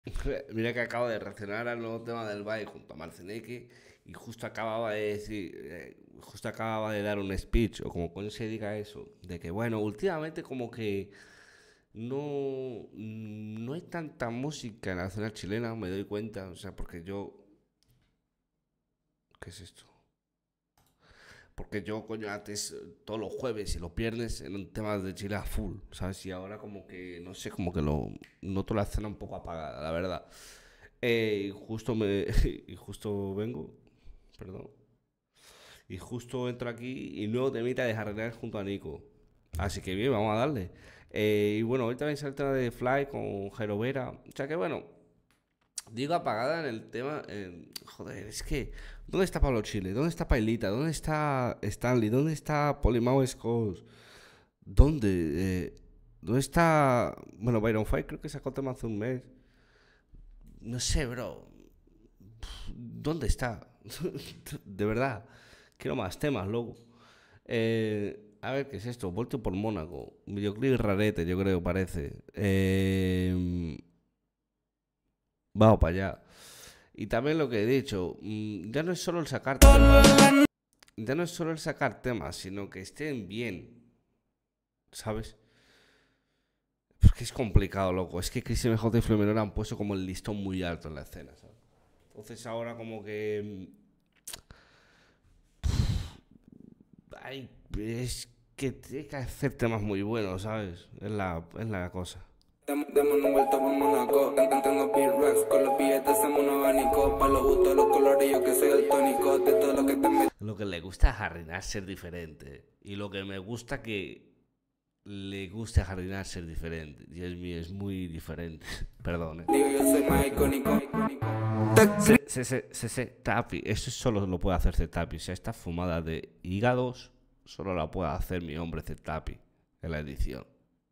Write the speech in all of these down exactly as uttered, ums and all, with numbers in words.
Mira que acabo de reaccionar al nuevo tema del Valle junto a Marcineque y justo acababa de decir, eh, justo acababa de dar un speech, o como coño se diga eso, de que bueno, últimamente como que no, no hay tanta música en la escena chilena, me doy cuenta, o sea, porque yo, ¿qué es esto? Porque yo, coño, antes eh, todos los jueves y los viernes eran temas de Chile a full, ¿sabes? Y ahora como que, no sé, como que lo noto la escena un poco apagada, la verdad. Eh, y justo me, y justo vengo, perdón, y justo entro aquí y nuevo temita de Jardinear junto a Nico. Así que bien, vamos a darle. Eh, y bueno, hoy también sale el tema de Fly con Jairo Vera. O sea que bueno, digo apagada en el tema. En- joder, es que. ¿Dónde está Pablo Chile? ¿Dónde está Pailita? ¿Dónde está Stanley? ¿Dónde está Polimao Scott? ¿Dónde? Eh, ¿Dónde está. Bueno, Byron Fight creo que sacó tema hace un mes. No sé, bro. ¿Dónde está? De verdad. Quiero más temas, loco. Eh, a ver, ¿qué es esto? Vuelto por Mónaco. Un videoclip rarete, yo creo, parece. Eh, vamos para allá. Y también lo que he dicho, mm, ya no es solo el sacar temas, ya no es solo el sacar temas, sino que estén bien, ¿sabes? Porque es complicado, loco. Es que Chris M J y Fluminense han puesto como el listón muy alto en la escena, ¿sabes? Entonces ahora como que... mm, Ay, es que tiene que hacer temas muy buenos, ¿sabes? Es la, es la cosa. Demos una vuelta por Monaco, tengo P-Rex, con los billetes hacemos un abanico, pa' los gustos, los colores, yo que soy el tónico, de todo lo que te meto. Lo que le gusta a Jardinar ser diferente. Y lo que me gusta que le guste a Jardinar ser diferente. Y es, mi- es muy diferente. Perdón, eh. Digo, yo soy más icónico. Se, se, se, se, se- Tapi. Eso solo lo puede hacer Tapi. O sea, esta fumada de hígados solo la puede hacer mi hombre Tapi en la edición.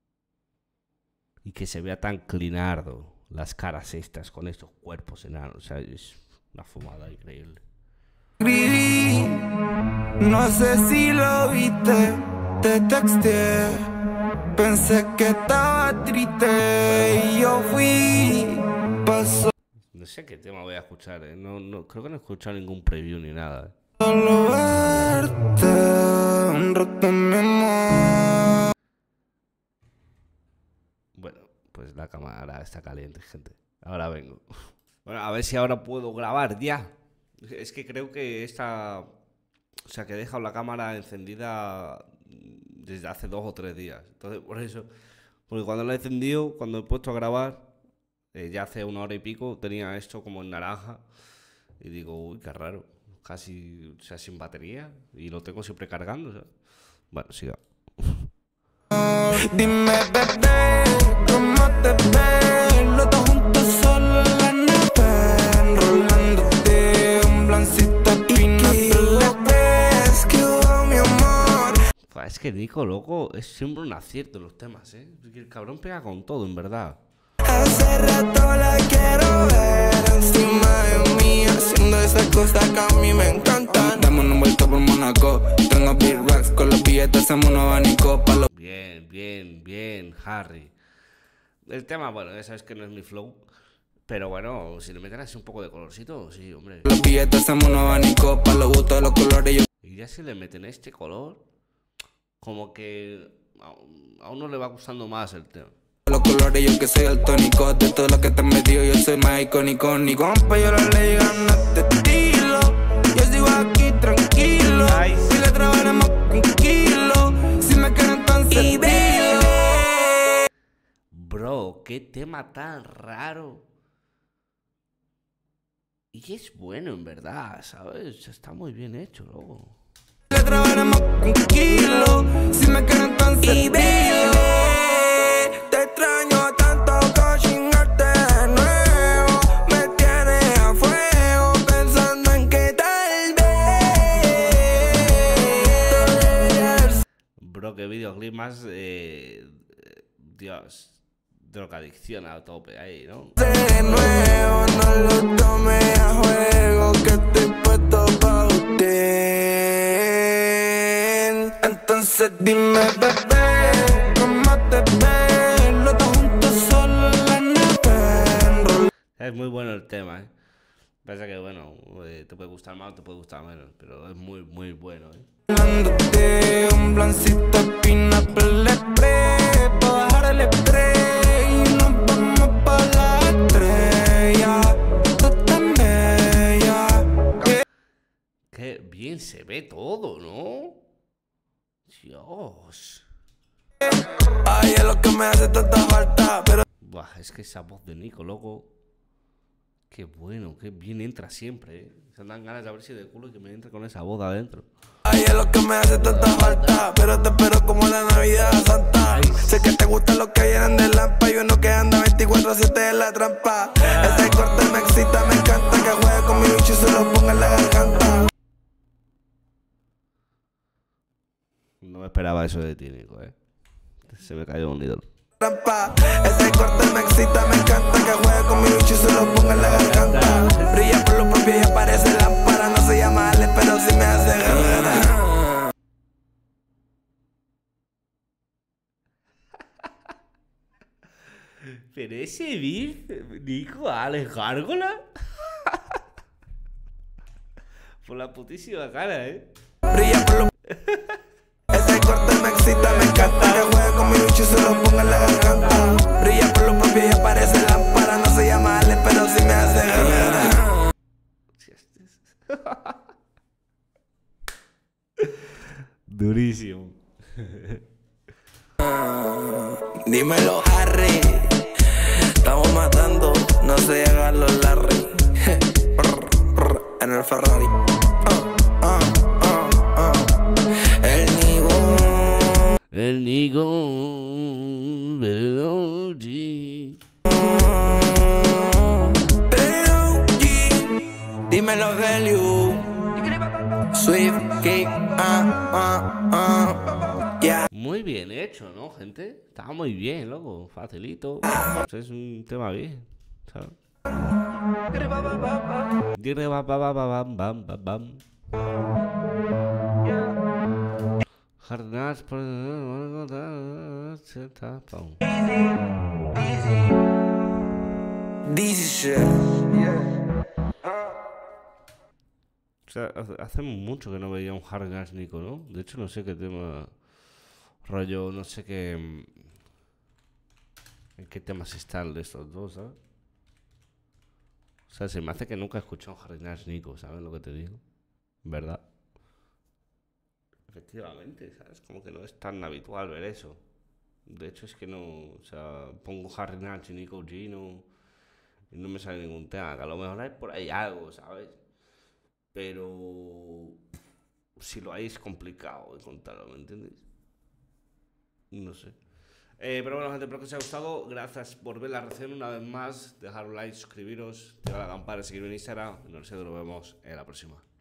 Y que se vea tan clinardo las caras estas con estos cuerpos enanos. O sea, es una fumada increíble. Escribí, no sé si lo viste, te texté, pensé que estaba triste y yo fui, pasó No sé qué tema voy a escuchar, eh. No, no, creo que no he escuchado ningún preview ni nada, eh. solo verte un rato, mi amor. Bueno, pues la cámara está caliente, gente. Ahora vengo. Bueno, a ver si ahora puedo grabar ya. Es que creo que esta... O sea, que he dejado la cámara encendida desde hace dos o tres días. Entonces, por eso... Porque cuando la he encendido, cuando he puesto a grabar, eh, ya hace una hora y pico, tenía esto como en naranja. Y digo, uy, qué raro. Casi, o sea, sin batería. Y lo tengo siempre cargando, ¿sabes? Bueno, siga. Dime, bebé, ¿cómo te ves? Los dos juntos solo en la nave, enrolándote un blancito fino. ¿Le ves que hubo, mi amor? Fua, Es que Nico, loco, es siempre un acierto en los temas, ¿eh? Porque el cabrón pega con todo, en verdad. Hace rato la quiero ver encima de mí, haciendo esas cosas que a mí me encantan. Dame una vuelta por Monaco, tengo P-Rex, con los billetes hacemos un abanico, pa' los Bien, bien, bien, Harry. El tema, bueno, ya sabes que no es mi flow. Pero bueno, si le meten así un poco de colorcito, sí, hombre. los billetes hacemos un abanico, pa' los gustos, los colores, yo Y ya si le meten este color, como que a, a uno le va gustando más el tema. los colores, yo que soy el tónico, de todo lo que te he metido, yo soy más icónico, ni compa, yo no le digan a este estilo, yo sigo aquí tranquilo, Ay. si le trabajaremos con kilo, si me quieren tan dilo. Bro, qué tema tan raro. Y es bueno, en verdad, ¿sabes? Está muy bien hecho, loco. Le trabajaremos con kilo, si me quieren tan dilo. Te extraño tanto que chingarte de nuevo, me tienes a fuego pensando en que tal vez. Bro, qué videoclip más, eh, eh, Dios, drogadicción a tope ahí, ¿no? De nuevo, no lo tome a juego, que estoy puesto pa' usted. Entonces dime, bebé, ¿cómo te ves? Los dos juntos solo en la nave, enrolando. Es muy bueno el tema, ¿eh? Pasa que, bueno, eh, te puede gustar más o te puede gustar menos, pero es muy, muy bueno, ¿eh? Hablándote un blancito espina pre pa' bajar el estrés y nos vamos pa' la estrella. Tú tan bella. Qué bien se ve todo, ¿no? Dios. Ay, es lo que me hace tanta falta, pero Buah, es que esa voz de Nico, loco. Qué bueno, qué bien entra siempre, ¿eh? Se dan ganas de abrirse de culo y que me entre con esa voz adentro. ay, es lo que me hace tanta falta, pero te espero como la Navidad Santa. Sé que te gustan los que vienen de lampa y uno que anda veinticuatro siete en la trampa. Ese corte me excita, me encanta, que juegue con mi bicho y se lo ponga en la garganta. No me esperaba eso de ti, Nico, ¿eh? Se me cayó un ídolo. Trampa. Ese corte me excita, me encanta, que juegue con mi bicho y se lo ponga en la garganta. Brilla por lo propio y aparece lámpara, no se llama Ale, pero sí me hace guerrera. Pero ese beef, Nico, Alex Gárgola. Por la putísima cara, ¿eh? Brilla por lo ese corte me excita, me encanta, que juegue con mi bicho y se lo ponga en la garganta. Brilla por lo propio y aparece lámpara, no se llama Ale, pero sí me hace guerrera. Durísimo. Dímelo, Harry. Estamos matando, no se hagan los Larry. En el Ferrari. Uh, uh, uh, uh. El Nigo. El Nico. Melody. Pero G. Dímelo, Helio. Swift Kick. Ah, ah, ah. Yeah. Muy bien hecho, ¿no, gente? Está muy bien, loco. Facilito. Es un tema bien, ¿sabes? Dire ba ba ba ba bam bam bam bam. Jardinas por This shit. O sea, hace, hace mucho que no veía un Hard Gas Nico, ¿no? De hecho, no sé qué tema. Rollo, no sé qué. ¿En qué temas están de estos dos, ¿sabes? O sea, se me hace que nunca he escuchado un Hard Gas Nico, ¿sabes lo que te digo? ¿Verdad? Efectivamente, ¿sabes? Como que no es tan habitual ver eso. De hecho, es que no. O sea, pongo Harry Nash y Nico Gino y no me sale ningún tema. Que a lo mejor hay por ahí algo, ¿sabes? Pero si lo hay es complicado de contarlo, ¿me entiendes? No sé. Eh, pero bueno, gente, espero que os haya gustado. Gracias por ver la reacción una vez más. Dejar un like, suscribiros, activar la campana, seguirme en Instagram. Y no sé, nos vemos en la próxima.